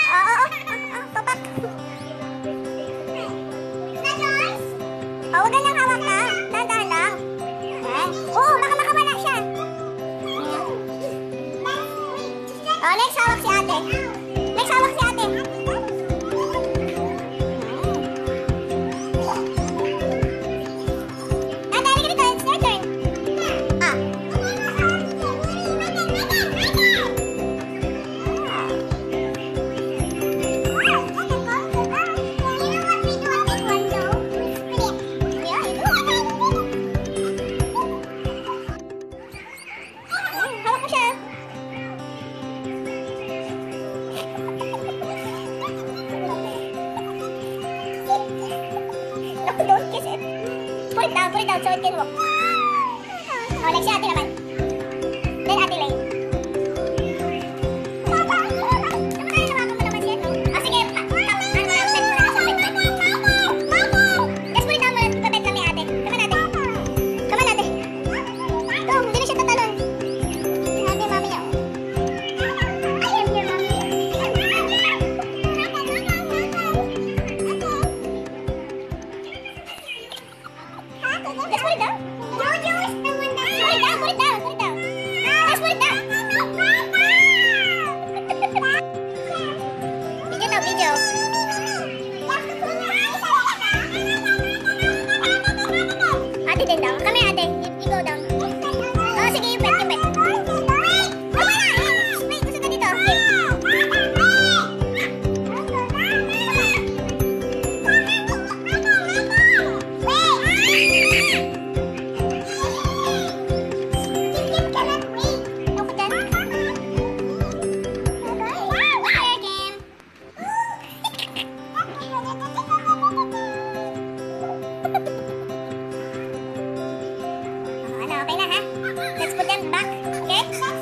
Papak. Huwag ganyang hawak ka. Dahan-dahan lang. Baka makawala siya. Next hawak si ate. Next hawak si ate. Don't kiss it. Put it down so it can walk. Next si ate naman. Then ate Lane. Sige. Just put it down muna. Ipapet lang ni ate. Come on ate. Go, hindi na siya tatalon. Ate, mami niya. I am your mommy. Just put it down. Jojo is the one that... Put it down. Just put it down. Video. Ate din daw. Kami ate. You go down. Sige, you pet. Wait, gusto na dito. Okay na ha? Let's put them back, okay?